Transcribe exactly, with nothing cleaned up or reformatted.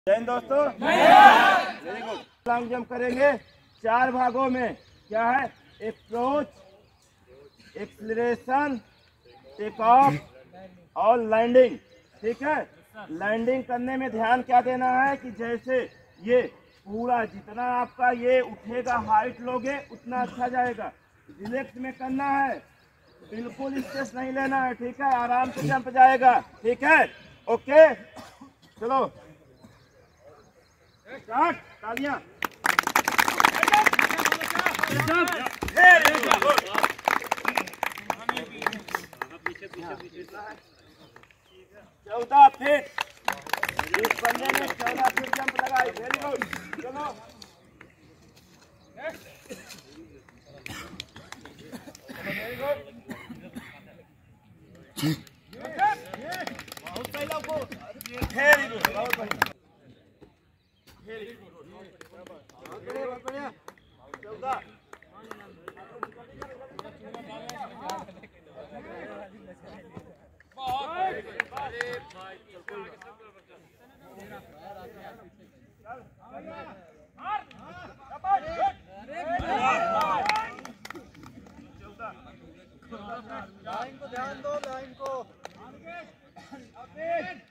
जय हिंद दोस्तों, very good. Long jump करेंगे चार भागों में। क्या है? अप्रोच, एक्सीलरेशन, टेक ऑफ और लैंडिंग। ठीक है। लैंडिंग करने में ध्यान क्या देना है कि जैसे ये पूरा जितना आपका ये उठेगा, हाइट लोगे उतना अच्छा जाएगा। रिलैक्स में करना है, बिल्कुल स्ट्रेस नहीं लेना है। ठीक है, आराम से जंप जाएगा। ठीक है, ओके, चलो स्टार्ट। तालियां। चौदह फीट इस बंदे ने चौदह फीट जंप लगाई। वेरी गुड, चलो वेरी गुड, बहुत पहला को वेरी गुड, बहुत बढ़िया, वेरी गुड, बहुत बढ़िया, बहुत बढ़िया। चौदह लाइन को ध्यान दो, लाइन को।